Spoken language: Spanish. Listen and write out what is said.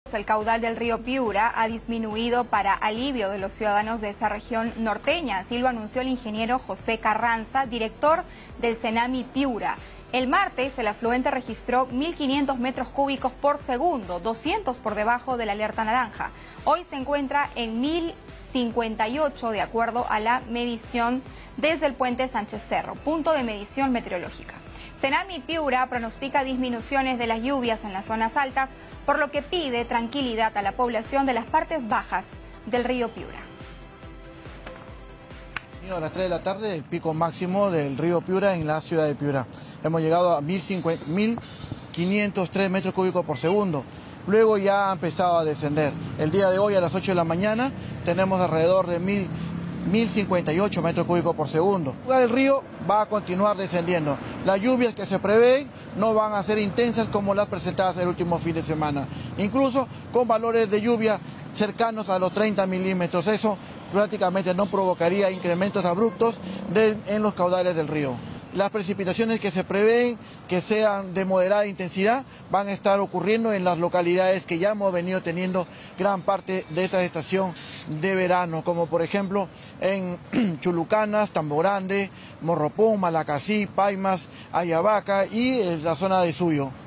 El caudal del río Piura ha disminuido para alivio de los ciudadanos de esa región norteña, así lo anunció el ingeniero José Carranza, director del Cenami Piura. El martes el afluente registró 1.500 metros cúbicos por segundo, 200 por debajo de la alerta naranja. Hoy se encuentra en 1.058 de acuerdo a la medición desde el puente Sánchez Cerro, punto de medición meteorológica. Cenami Piura pronostica disminuciones de las lluvias en las zonas altas, por lo que pide tranquilidad a la población de las partes bajas del río Piura. A las 3 de la tarde, el pico máximo del río Piura en la ciudad de Piura. Hemos llegado a 1.503 metros cúbicos por segundo. Luego ya ha empezado a descender. El día de hoy a las 8 de la mañana tenemos alrededor de 1.058 metros cúbicos por segundo. El río va a continuar descendiendo. Las lluvias que se prevén no van a ser intensas como las presentadas el último fin de semana. Incluso con valores de lluvia cercanos a los 30 milímetros. Eso prácticamente no provocaría incrementos abruptos en los caudales del río. Las precipitaciones que se prevén que sean de moderada intensidad van a estar ocurriendo en las localidades que ya hemos venido teniendo gran parte de esta estación de verano, como por ejemplo en Chulucanas, Tambo Grande, Morropón, Malacací, Paimas, Ayabaca y en la zona de Suyo.